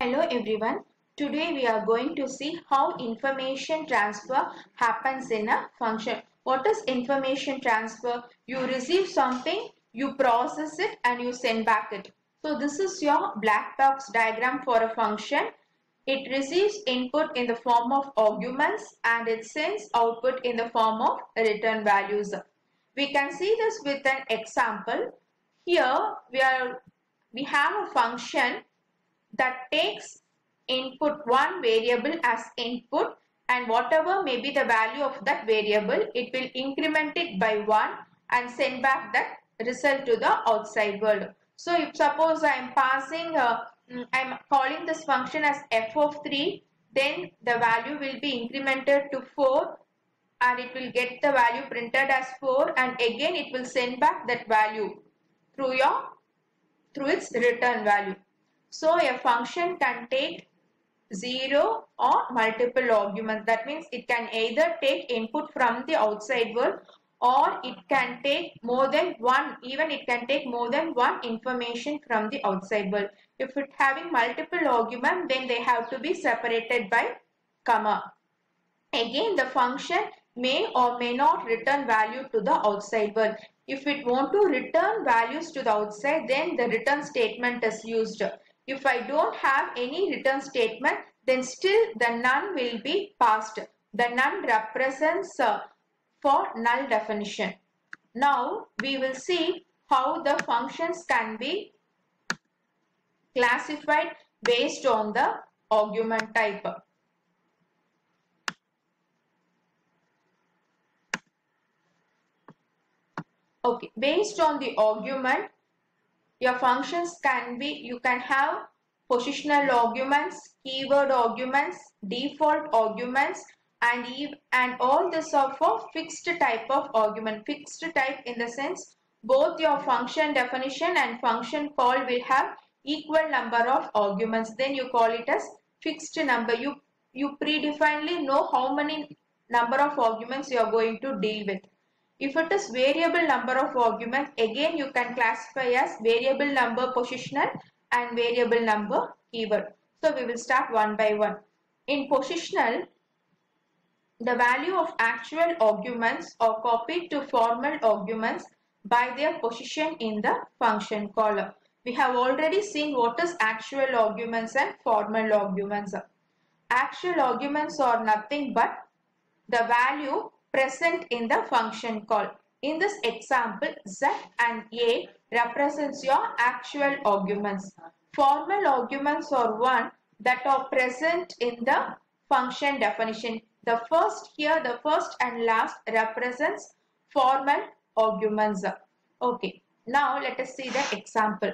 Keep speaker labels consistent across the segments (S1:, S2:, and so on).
S1: Hello everyone. Today we are going to see how information transfer happens in a function. What is information transfer? You receive something, you process it and you send back it. So this is your black box diagram for a function. It receives input in the form of arguments and it sends output in the form of return values. We can see this with an example. Here we have a function that takes input one variable as input, and whatever may be the value of that variable, it will increment it by 1 and send back that result to the outside world. So if suppose I am passing I am calling this function as f of 3, then the value will be incremented to 4 and it will get the value printed as 4, and again it will send back that value through its return value. So a function can take 0 or multiple arguments. That means it can either take input from the outside world or it can take more than one, even it can take more than one information from the outside world. If it having multiple arguments, then they have to be separated by comma. Again, the function may or may not return value to the outside world. If it want to return values to the outside, then the return statement is used. If I don't have any return statement, then still the none will be passed. The none represents for null definition. Now we will see how the functions can be classified based on the argument type. Okay, based on the argument, your functions can be, you can have positional arguments, keyword arguments, default arguments, and all this are for fixed type of argument. Fixed type in the sense both your function definition and function call will have equal number of arguments. Then you call it as fixed number. You predefinedly know how many number of arguments you are going to deal with. If it is variable number of arguments, again you can classify as variable number positional and variable number keyword. So we will start one by one. In positional, the value of actual arguments are copied to formal arguments by their position in the function call. We have already seen what is actual arguments and formal arguments. Actual arguments are nothing but the value present in the function call. In this example, Z and A represents your actual arguments. Formal arguments are one that are present in the function definition. The first and last represents formal arguments. Okay, now let us see the example.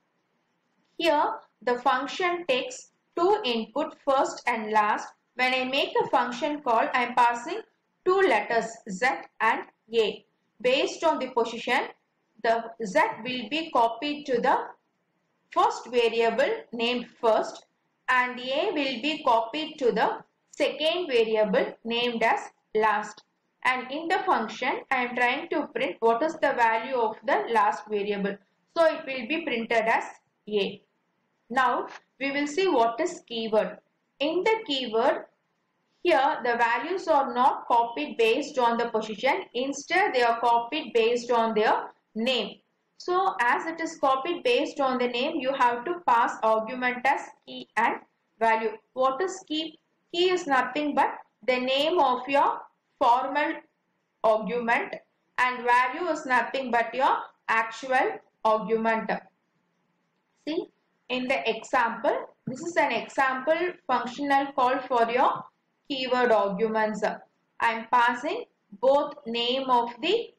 S1: Here the function takes two input, first and last. When I make a function call, I am passing two letters Z and A. Based on the position, the Z will be copied to the first variable named first and A will be copied to the second variable named as last. And in the function, I am trying to print what is the value of the last variable. So it will be printed as A. Now we will see what is keyword. In the keyword, here the values are not copied based on the position. Instead, they are copied based on their name. So as it is copied based on the name, you have to pass argument as key and value. What is key? Key is nothing but the name of your formal argument, and value is nothing but your actual argument. See, in the example, this is an example functional call for your keyword arguments. I am passing both name of the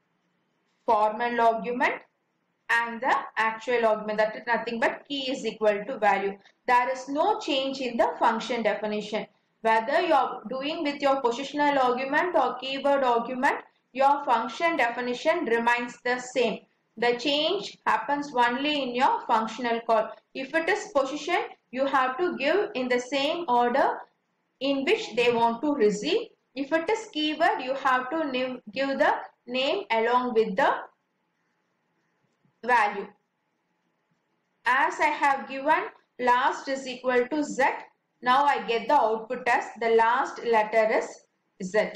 S1: formal argument and the actual argument, that is nothing but key is equal to value. There is no change in the function definition. Whether you are doing with your positional argument or keyword argument, your function definition remains the same. The change happens only in your functional call. If it is position, you have to give in the same order in which they want to receive. If it is keyword, you have to give the name along with the value. As I have given last is equal to Z. Now I get the output as the last letter is Z.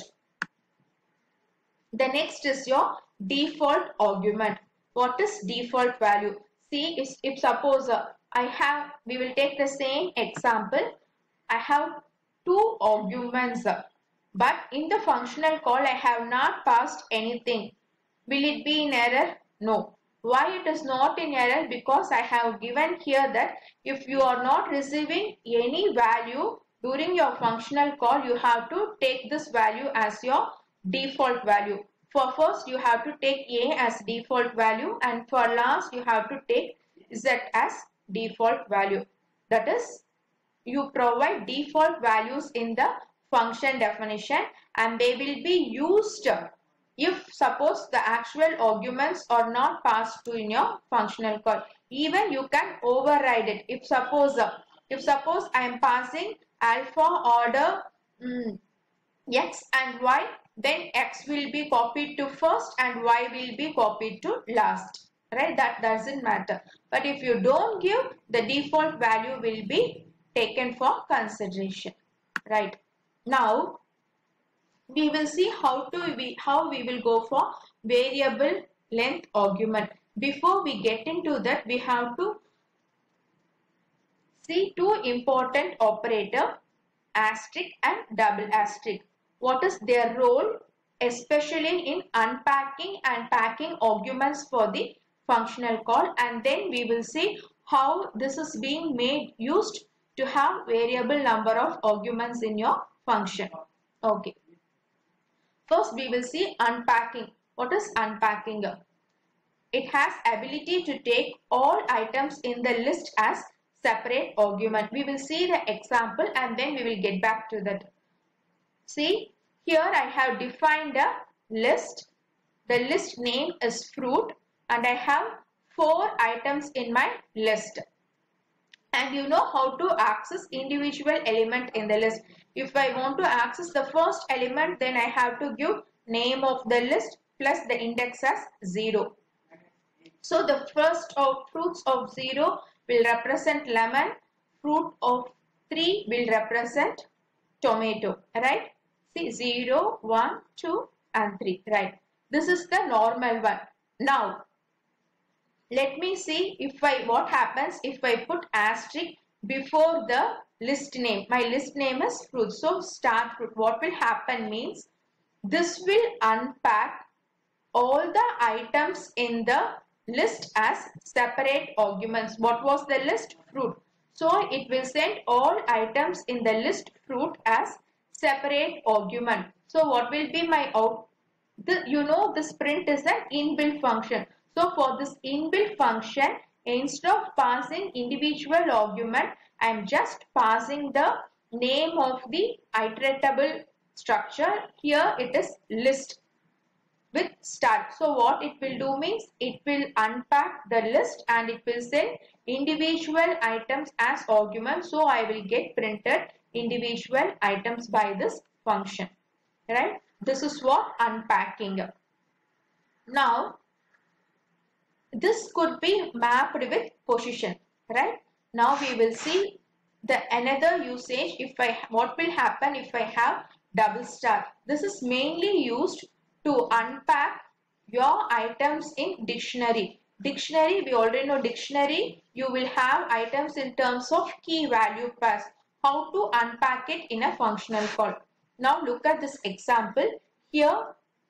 S1: The next is your default argument. What is default value? See, if suppose we will take the same example. I have two arguments, but in the functional call I have not passed anything. Will it be in error? No. Why it is not in error? Because I have given here that if you are not receiving any value during your functional call, you have to take this value as your default value. For first you have to take A as default value, and for last you have to take Z as default value. That is, you provide default values in the function definition, and they will be used if suppose the actual arguments are not passed to in your functional call. Even you can override it. If suppose I am passing alpha order X and Y, then X will be copied to first and Y will be copied to last. Right? That doesn't matter. But if you don't give, the default value will be taken for consideration. Right? Now we will see how we will go for variable length argument. Before we get into that, we have to see two important operator, asterisk and double asterisk. What is their role, especially in unpacking and packing arguments for the functional call, and then we will see how this is being used to have variable number of arguments in your function. Okay. First we will see unpacking. What is unpacking? It has ability to take all items in the list as separate argument. We will see the example and then we will get back to that. See, here I have defined a list. The list name is fruit and I have 4 items in my list. And you know how to access individual element in the list. If I want to access the first element, then I have to give name of the list plus the index as 0. So the first of fruits of 0 will represent lemon, fruit of 3 will represent tomato, right? See, 0, 1, 2 and 3, right? This is the normal one. Now let me see what happens if I put asterisk before the list name. My list name is fruit. So start fruit. What will happen means this will unpack all the items in the list as separate arguments. What was the list? Fruit. So it will send all items in the list fruit as separate argument. So what will be my out? You know this print is an inbuilt function. So for this inbuilt function, instead of passing individual argument, I am just passing the name of the iteratable structure. Here it is list with start. So what it will do means it will unpack the list and it will send individual items as arguments. So I will get printed individual items by this function. Right? This is what unpacking. Now this could be mapped with position, right? Now we will see the another usage. What will happen if I have double star? This is mainly used to unpack your items in dictionary. Dictionary, we already know dictionary. You will have items in terms of key value pairs. How to unpack it in a functional call? Now look at this example. Here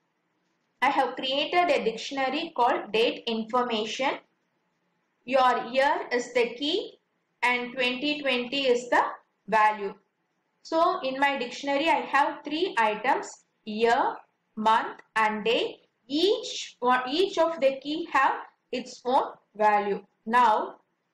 S1: I have created a dictionary called date information. Your year is the key and 2020 is the value. So in my dictionary I have 3 items, year, month and day. Each of the key have its own value. Now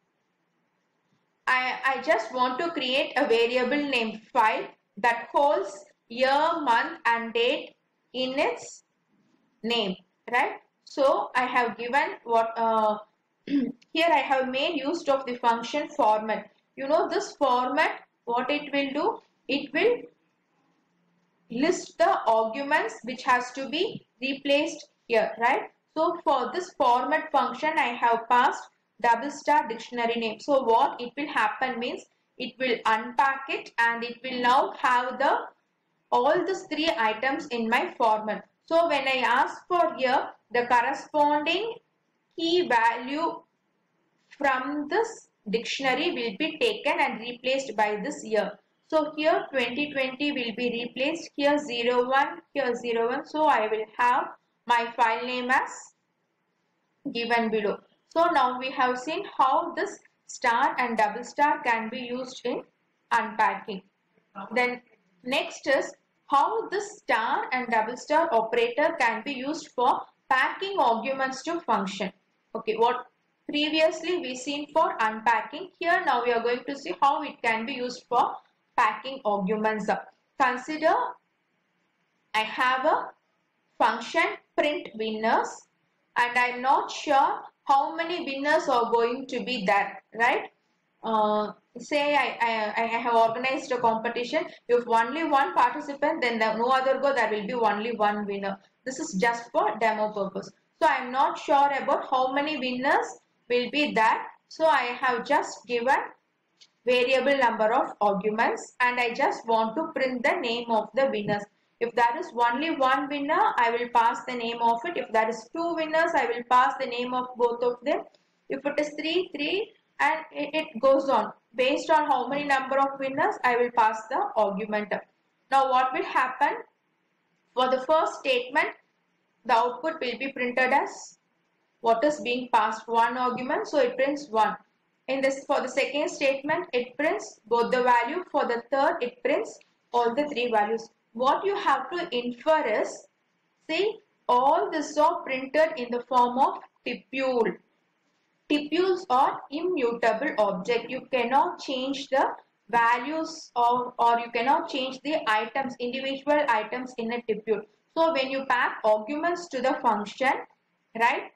S1: I just want to create a variable named file that holds year, month and date in its name, right? So I have given what here I have made use of the function format. You know this format, what it will do? It will list the arguments which has to be replaced here, right? So for this format function I have passed double star dictionary name. So what it will happen means it will unpack it and it will now have the all these three items in my format. So when I ask for here the corresponding key value from this dictionary will be taken and replaced by this year. So here 2020 will be replaced, here 01, here 01. So I will have my file name as given below. So now we have seen how this star and double star can be used in unpacking. Then next is how this star and double star operator can be used for packing arguments to function. Okay, what previously we seen for unpacking, here now we are going to see how it can be used for packing arguments. Consider I have a function print winners and I'm not sure how many winners are going to be there, right? Say I have organized a competition. If only one participant, then no other go, there will be only one winner. This is just for demo purpose. So I am not sure about how many winners will be there. So I have just given variable number of arguments and I just want to print the name of the winners. If there is only one winner, I will pass the name of it. If there is two winners, I will pass the name of both of them. If it is 3, and it goes on. Based on how many number of winners, I will pass the argument. Now what will happen? For the first statement, the output will be printed as what is being passed, one argument, so it prints 1. In this, for the second statement, it prints both the value. For the third, it prints all the 3 values. What you have to infer is, see, all this are printed in the form of tupule. Tupules are immutable object. You cannot change the values of, or you cannot change the items, individual items in a tupule. So when you pack arguments to the function, right,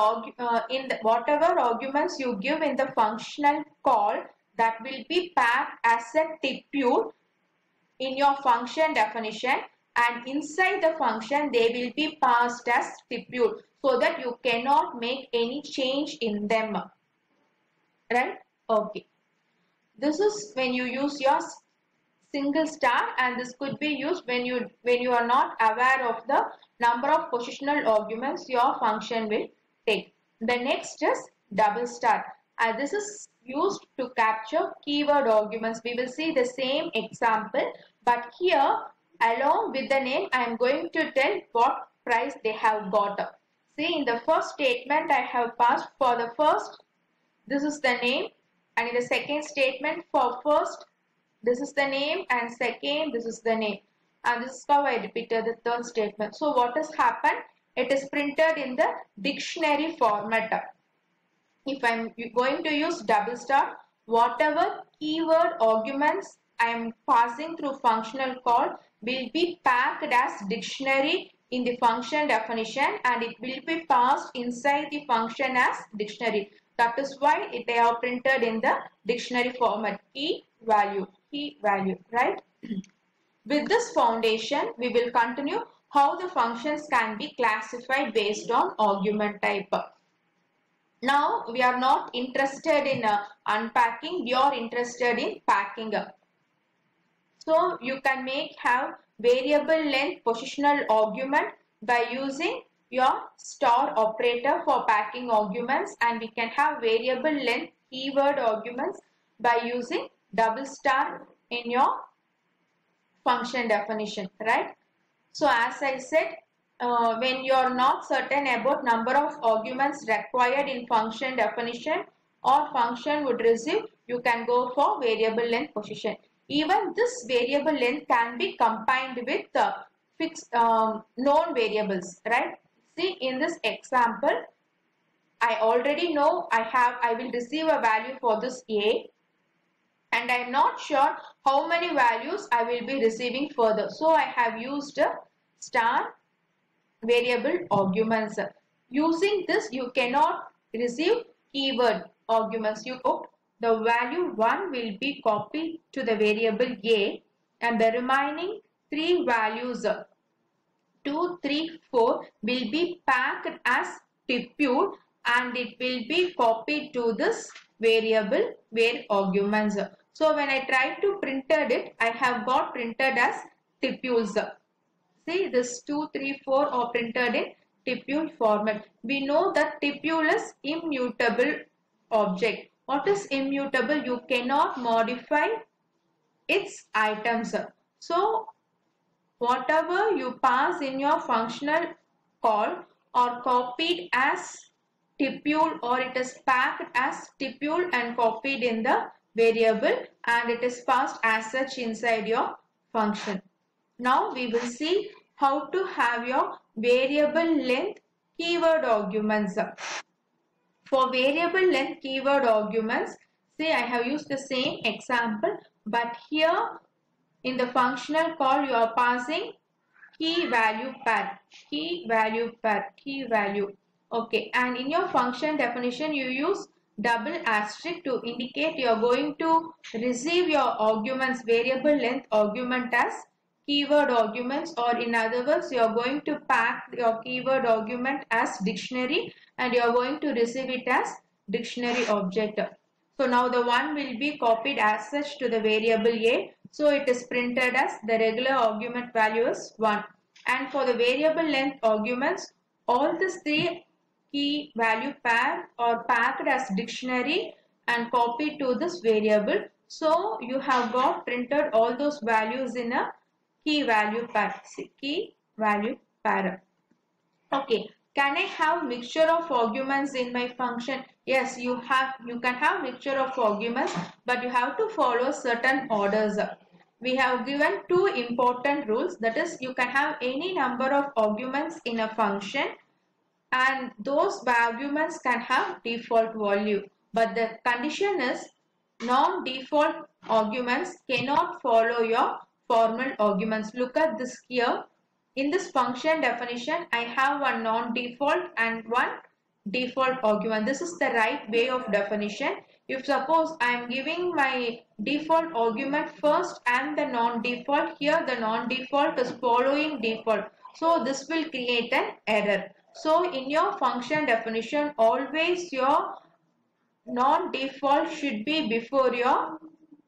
S1: whatever arguments you give in the functional call, that will be packed as a tuple in your function definition, and inside the function they will be passed as tuple, so that you cannot make any change in them, right? Okay, this is when you use your single star, and this could be used when you are not aware of the number of positional arguments your function will take. The next is double star, and this is used to capture keyword arguments. We will see the same example, but here along with the name I am going to tell what price they have got. See, in the first statement I have passed for the first, this is the name, and in the second statement for first, this is the name, and second, this is the name, and this is how I repeated the third statement. So what has happened? It is printed in the dictionary format. If I am going to use double star, whatever keyword arguments I am passing through functional call will be packed as dictionary in the function definition, and it will be passed inside the function as dictionary. That is why they are printed in the dictionary format, key value, right? With this foundation, we will continue how the functions can be classified based on argument type. Now we are not interested in unpacking, we are interested in packing. So you can have variable length positional argument by using your star operator for packing arguments, and we can have variable length keyword arguments by using double star in your function definition, right? So as I said, when you are not certain about number of arguments required in function definition or function would receive, you can go for variable length position. Even this variable length can be combined with fixed known variables, right? See, in this example, I already know I will receive a value for this A, and I am not sure how many values I will be receiving further. So I have used a star variable arguments. Using this, you cannot receive keyword arguments. You put the value 1 will be copied to the variable A, and the remaining 3 values 2, 3, 4 will be packed as tuple and it will be copied to this variable where arguments. So when I try to printed it, I have got printed as tupules. See, this 2, 3, 4 are printed in tupule format. We know that tupule is immutable object. What is immutable? You cannot modify its items. So whatever you pass in your functional call are copied as tupule, or it is packed as tupule and copied in the variable, and it is passed as such inside your function. Now we will see how to have your variable length keyword arguments. For variable length keyword arguments, say I have used the same example, but here in the functional call you are passing key value pair, key value pair, key value. Okay, and in your function definition you use double asterisk to indicate you are going to receive your arguments, variable length argument as keyword arguments, or in other words you are going to pack your keyword argument as dictionary and you are going to receive it as dictionary object. So now the one will be copied as such to the variable A. So it is printed as the regular argument value is 1. And for the variable length arguments, all these three key value pair are packed as dictionary and copied to this variable. So you have got printed all those values in a key value pair. Key value pair. Okay. Can I have mixture of arguments in my function? Yes, you can have mixture of arguments, but you have to follow certain orders. We have given two important rules, that is you can have any number of arguments in a function and those arguments can have default value, but the condition is non-default arguments cannot follow your formal arguments. Look at this here. In this function definition, I have one non-default and one default argument. This is the right way of definition. If suppose I am giving my default argument first and the non-default, here the non-default is following default. So this will create an error. So in your function definition, always your non-default should be before your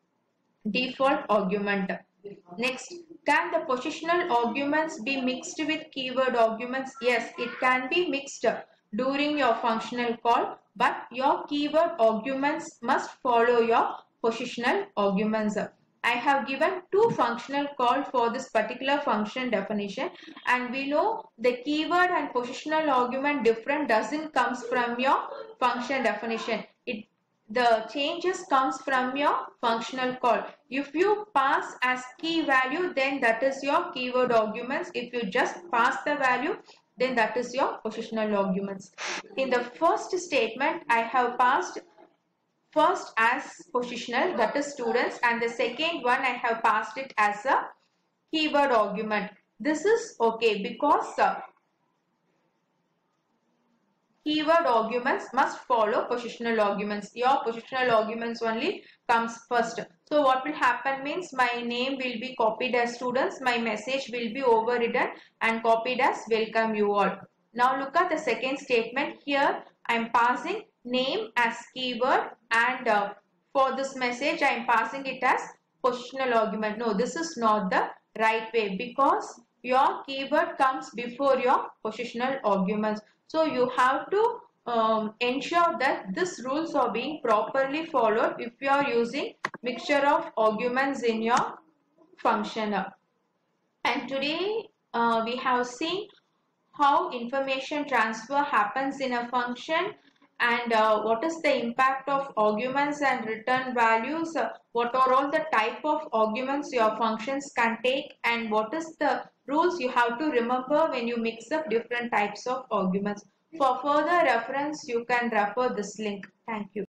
S1: default argument. Next, can the positional arguments be mixed with keyword arguments? Yes, it can be mixed during your functional call, but your keyword arguments must follow your positional arguments. I have given two functional call for this particular function definition, and we know the keyword and positional argument different doesn't comes from your function definition. The changes comes from your functional call. If you pass as key value, then that is your keyword arguments. If you just pass the value, then that is your positional arguments. In the first statement, I have passed first as positional, that is students, and the second one I have passed it as a keyword argument. This is okay because keyword arguments must follow positional arguments. Your positional arguments only comes first. So what will happen means my name will be copied as students, my message will be overridden and copied as welcome you all. Now look at the second statement. Here I am passing name as keyword, and for this message I am passing it as positional argument. No, this is not the right way because your keyword comes before your positional arguments. So you have to ensure that these rules are being properly followed if you are using mixture of arguments in your function. And today we have seen how information transfer happens in a function, and what is the impact of arguments and return values, what are all the type of arguments your functions can take, and what is the rules you have to remember when you mix up different types of arguments. For further reference, you can refer this link. Thank you.